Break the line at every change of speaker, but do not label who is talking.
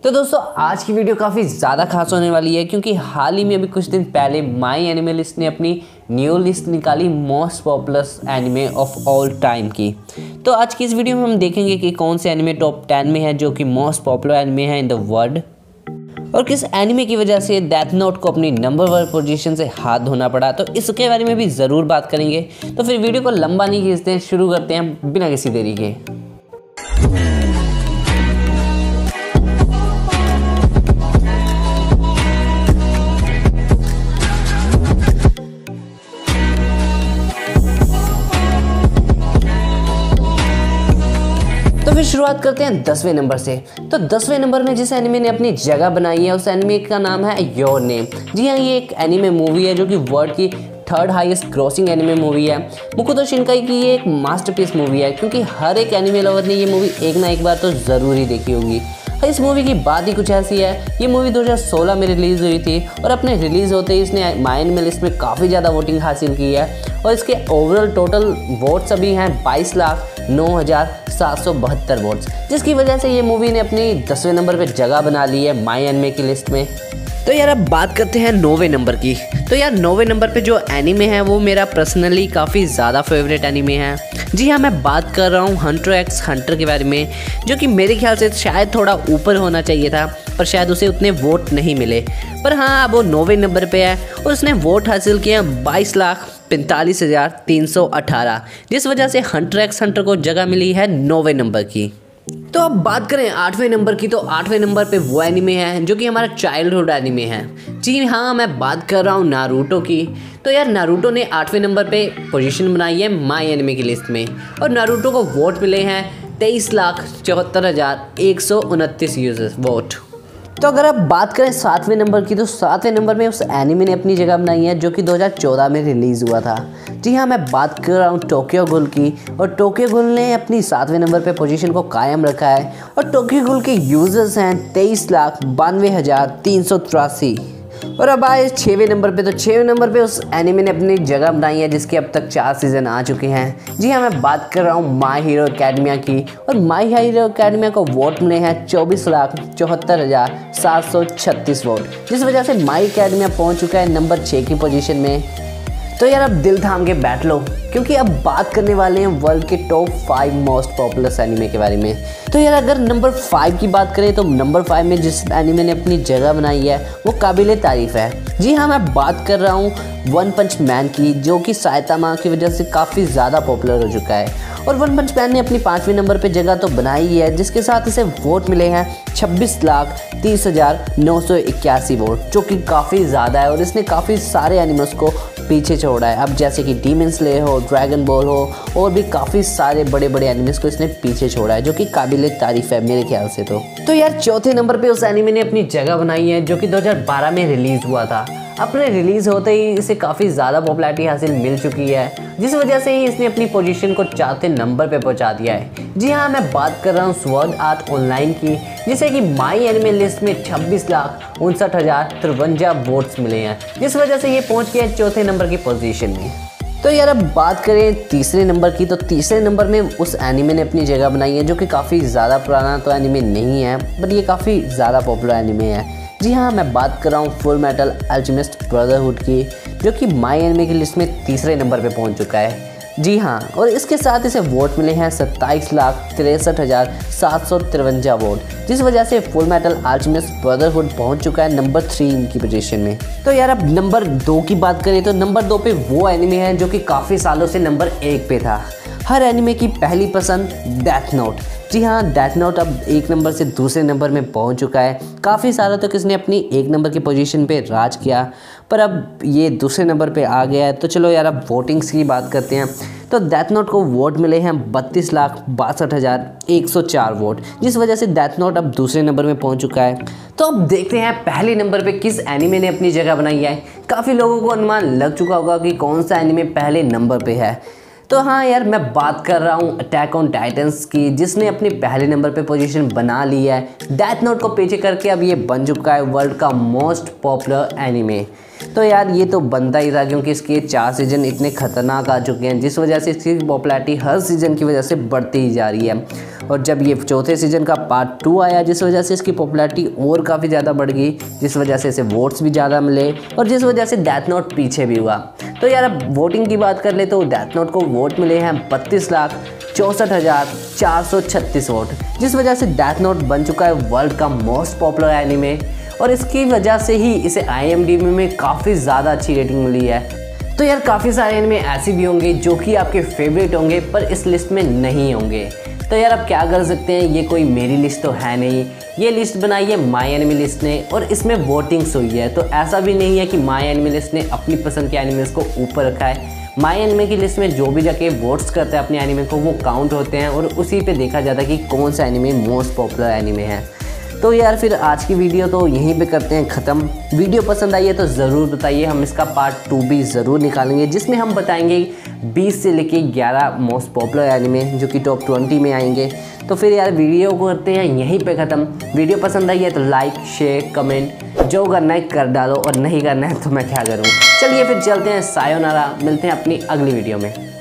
तो दोस्तों आज की वीडियो काफ़ी ज़्यादा खास होने वाली है क्योंकि हाल ही में अभी कुछ दिन पहले माई एनिमे लिस्ट ने अपनी न्यू लिस्ट निकाली most popular anime of all time की। तो आज की इस वीडियो में हम देखेंगे कि कौन से एनिमे टॉप 10 में है जो कि मोस्ट पॉपुलर एनिमे है इन द वर्ल्ड, और किस एनिमे की वजह से डेथ नोट को अपनी नंबर 1 पोजीशन से हाथ धोना पड़ा। तो इसके बारे में भी ज़रूर बात करेंगे। तो फिर वीडियो को लंबा नहीं खींचते हैं, शुरू करते हैं बिना किसी देरी के। तो फिर शुरुआत करते हैं 10वें नंबर से। तो 10वें नंबर में जिस एनिमे ने अपनी जगह बनाई है उस एनिमे का नाम है योर नेम। जी हाँ, ये एक एनिमे मूवी है जो कि वर्ल्ड की 3rd highest grossing anime movie है। मुकुतो शिनकाई की ये एक मास्टरपीस मूवी है क्योंकि हर एक एनिमे लवर ने ये मूवी एक ना एक बार तो ज़रूर ही देखी होगी। इस मूवी की बात ही कुछ ऐसी है। ये मूवी 2016 में रिलीज़ हुई थी और अपने रिलीज़ होते ही इसने माई एनिमे लिस्ट में काफ़ी ज़्यादा वोटिंग हासिल की है और इसके ओवरऑल टोटल वोट्स अभी हैं 22,09,772 वोट्स, जिसकी वजह से ये मूवी ने अपनी 10वें नंबर पर जगह बना ली है माई एनिमे की लिस्ट में। तो यार अब बात करते हैं 9वें नंबर की। तो यार 9वें नंबर पे जो एनिमे है वो मेरा पर्सनली काफ़ी ज़्यादा फेवरेट एनिमे है। जी हाँ, मैं बात कर रहा हूँ हंटर एक्स हंटर के बारे में, जो कि मेरे ख्याल से शायद थोड़ा ऊपर होना चाहिए था पर शायद उसे उतने वोट नहीं मिले। पर हाँ, अब वो 9वें नंबर पे है और उसने वोट हासिल किए 22,45,318, जिस वजह से हंटर एक्स हंटर को जगह मिली है 9वें नंबर की। तो अब बात करें 8वें नंबर की। तो 8वें नंबर पे वो एनिमे है जो कि हमारा चाइल्डहुड एनिमे है। जी हाँ, मैं बात कर रहा हूँ नारुतो की। तो यार नारुतो ने 8वें नंबर पे पोजीशन बनाई है माई एनिमे की लिस्ट में और नारुतो को वोट मिले हैं 23,74,129 यूजर्स वोट। तो अगर आप बात करें 7वें नंबर की, तो 7वें नंबर में उस एनिमे ने अपनी जगह बनाई है जो कि 2014 में रिलीज़ हुआ था। जी हाँ, मैं बात कर रहा हूँ टोक्यो गूल की और टोक्यो गूल ने अपनी 7वें नंबर पे पोजीशन को कायम रखा है और टोक्यो गूल के यूज़र्स हैं 23,92,383। और अब आए 6वें नंबर पे। तो 6वें नंबर पे उस एनिमे ने अपनी जगह बनाई है जिसके अब तक 4 सीज़न आ चुके हैं। जी हाँ, मैं बात कर रहा हूँ माई हीरो एकेडमिया की और माई हीरो एकेडमिया को वोट मिले हैं 24,74,736 वोट, जिस वजह से माई एकेडमिया पहुँच चुका है नंबर 6 की पोजीशन में। तो यार अब दिल थाम के बैठ लो क्योंकि अब बात करने वाले हैं वर्ल्ड के टॉप 5 मोस्ट पॉपुलर एनिमे के बारे में। तो यार अगर नंबर 5 की बात करें तो नंबर 5 में जिस एनिमे ने अपनी जगह बनाई है वो काबिले तारीफ़ है। जी हाँ, मैं बात कर रहा हूँ वन पंच मैन की, जो कि साइतामा की वजह से काफ़ी ज़्यादा पॉपुलर हो चुका है। और वन पंच मैन ने अपनी 5वें नंबर पे जगह तो बनाई है, जिसके साथ इसे वोट मिले हैं 26,30,981 वोट, जो कि काफ़ी ज़्यादा है और इसने काफ़ी सारे एनिमेस को पीछे छोड़ा है। अब जैसे कि डीमन स्लेयर हो, ड्रैगन बॉल हो और भी काफ़ी सारे बड़े बड़े एनिमेस को इसने पीछे छोड़ा है, जो कि काबिले तारीफ़ है मेरे ख्याल से। तो यार 4थे नंबर पे उस एनिमे ने अपनी जगह बनाई है जो कि 2012 में रिलीज़ हुआ था। अपने रिलीज़ होते ही इसे काफ़ी ज़्यादा पॉपुलैरिटी हासिल मिल चुकी है, जिस वजह से ही इसने अपनी पोजीशन को 4थे नंबर पे पहुंचा दिया है। जी हाँ, मैं बात कर रहा हूँ स्वॉर्ड आर्ट ऑनलाइन की, जिसे कि माई एनिमे लिस्ट में 26,59,053 वोट्स मिले हैं, जिस वजह से ये पहुंच गया 4थे नंबर की पोजीशन में। तो यार अब बात करें 3रे नंबर की। तो 3रे नंबर में उस एनिमे ने अपनी जगह बनाई है जो कि काफ़ी ज़्यादा पुराना तो एनिमे नहीं है, बट ये काफ़ी ज़्यादा पॉपुलर एनिमे है। जी हाँ, मैं बात कर रहा हूँ फुल मेटल अल्केमिस्ट ब्रदरहुड की, जो कि माई एनिमे की लिस्ट में 3रे नंबर पे पहुँच चुका है। जी हाँ, और इसके साथ इसे वोट मिले हैं 27,63,753 वोट, जिस वजह से फुल मेटल अल्केमिस्ट ब्रदरहुड पहुँच चुका है नंबर 3 की पोजीशन में। तो यार अब नंबर 2 की बात करें तो नंबर 2 पे वो एनिमे है जो कि काफ़ी सालों से नंबर 1 पे था। हर एनिमे की पहली पसंद डेथ नोट। जी हाँ, डेथ नोट अब 1 नंबर से 2रे नंबर में पहुंच चुका है। काफ़ी सालों तक इसने अपनी 1 नंबर की पोजीशन पे राज किया, पर अब ये 2रे नंबर पे आ गया है। तो चलो यार अब वोटिंग्स की बात करते हैं। तो डेथ नोट को वोट मिले हैं 32,62,104 वोट, जिस वजह से डेथ नोट अब 2रे नंबर में पहुंच चुका है। तो अब देखते हैं पहले नंबर पे किस एनिमे ने अपनी जगह बनाई है। काफ़ी लोगों को अनुमान लग चुका होगा कि कौन सा एनिमे पहले नंबर पे है। तो हाँ यार, मैं बात कर रहा हूँ अटैक ऑन टाइटन्स की, जिसने अपने पहले नंबर पे पोजीशन बना ली है। डेथ नोट को पीछे करके अब ये बन चुका है वर्ल्ड का मोस्ट पॉपुलर एनिमे। तो यार ये तो बनता ही था, क्योंकि इसके 4 सीज़न इतने खतरनाक आ चुके हैं, जिस वजह से इसकी पॉपुलैरिटी हर सीज़न की वजह से बढ़ती ही जा रही है। और जब ये 4थे सीज़न का पार्ट 2 आया, जिस वजह से इसकी पॉपुलैरिटी और काफ़ी ज़्यादा बढ़ गई, जिस वजह से इसे वोट्स भी ज़्यादा मिले और जिस वजह से डेथ नोट पीछे भी हुआ। तो यार अब वोटिंग की बात कर ले तो डेथ नोट को वोट मिले हैं 32,64,436 वोट, जिस वजह से डेथ नोट बन चुका है वर्ल्ड का मोस्ट पॉपुलर एनिमे। और इसकी वजह से ही इसे IMDb में काफ़ी ज़्यादा अच्छी रेटिंग मिली है। तो यार काफ़ी सारे एनिमे ऐसे भी होंगे जो कि आपके फेवरेट होंगे पर इस लिस्ट में नहीं होंगे। तो यार आप क्या कर सकते हैं, ये कोई मेरी लिस्ट तो है नहीं, ये लिस्ट बनाई है माई एनिमे लिस्ट ने और इसमें वोटिंग्स हुई है। तो ऐसा भी नहीं है कि माई एनिमे लिस्ट ने अपनी पसंद के एनिमेस को ऊपर रखा है। माई एनिमे की लिस्ट में जो भी जाके वोट्स करते हैं अपने एनिमे को, वो काउंट होते हैं और उसी पे देखा जाता है कि कौन सा एनिमे मोस्ट पॉपुलर एनिमे है। तो यार फिर आज की वीडियो तो यहीं पे करते हैं ख़त्म। वीडियो पसंद आई है तो ज़रूर बताइए, हम इसका पार्ट 2 भी ज़रूर निकालेंगे, जिसमें हम बताएंगे 20 से लेके 11 मोस्ट पॉपुलर एनिमे जो कि टॉप 20 में आएंगे। तो फिर यार वीडियो को करते हैं यहीं पे ख़त्म। वीडियो पसंद आई है तो लाइक, शेयर, कमेंट जो करना है कर डालो, और नहीं करना है तो मैं क्या करूँ। चलिए फिर चलते हैं, सायोनारा, मिलते हैं अपनी अगली वीडियो में।